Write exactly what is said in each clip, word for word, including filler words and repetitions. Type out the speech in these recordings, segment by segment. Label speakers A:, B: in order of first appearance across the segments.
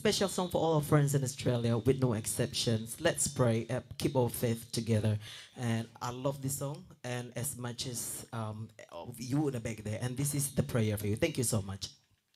A: special song for all our friends in Australia with no exceptions. Let's pray, uh, keep our faith together. And I love this song, and as much as um, you in the back there. And this is the prayer for you. Thank you so much.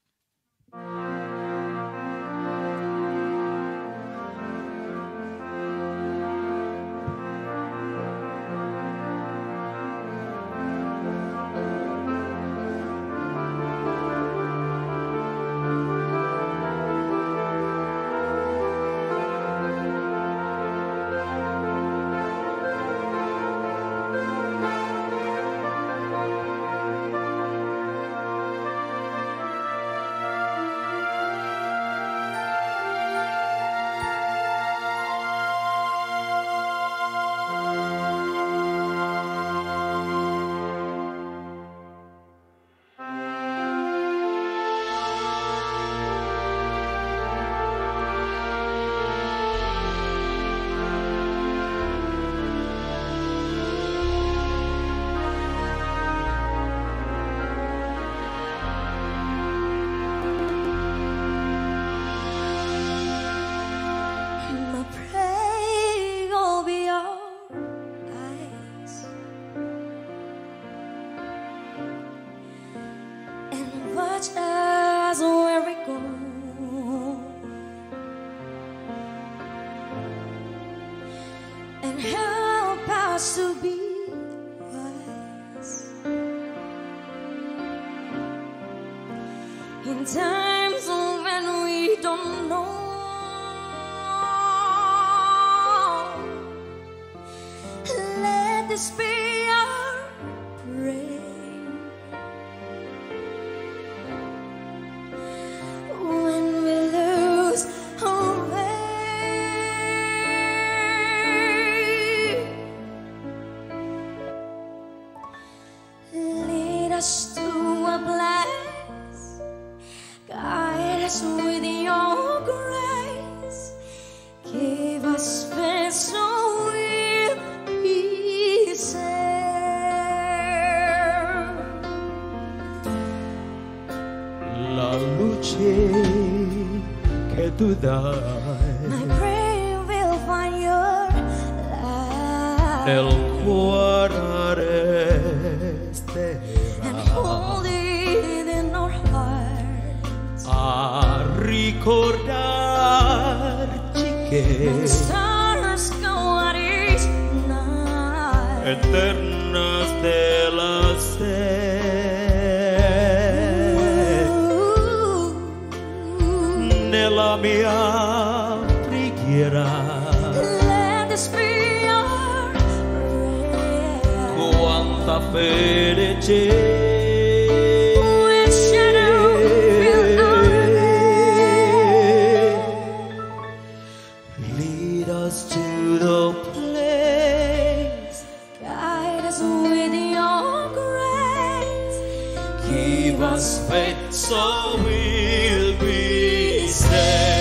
B: Watch us where we go, and help us to be wise in times when we don't know. Let this be our prayer. Us to a place, guide us with your grace, give us faith so we'll be saved.
C: La luce che tu dai,
B: my prayer will find your light
C: nel cuore
B: and hold it in our hearts,
C: a ricordarci che
B: the stars go out each night,
C: eterna stella sei nella mia preghiera.
B: Let this be our prayer.
C: Quanta fede c'è. Lead us to the place,
B: guide us with your grace,
C: give us faith so we'll be saved.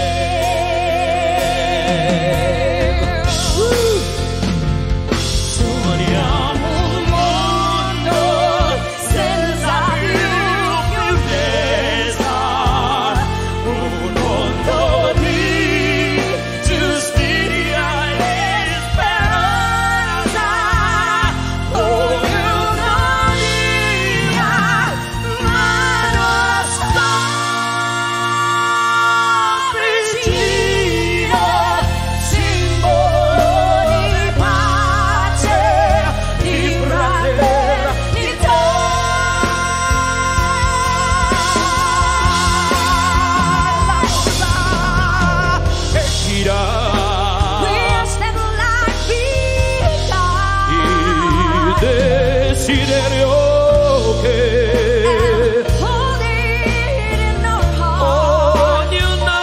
C: Desiderio che
B: hold it in our hearts,
C: ognuno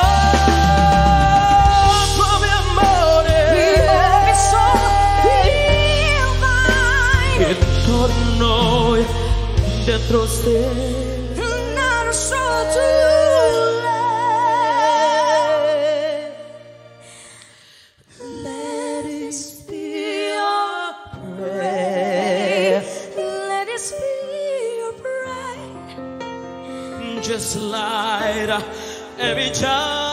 C: come amore
B: we love it so feel mine,
C: che torno dentro sé.
B: not so too late. Let it be our prayer. Let it be your prayer.
C: Just light every child.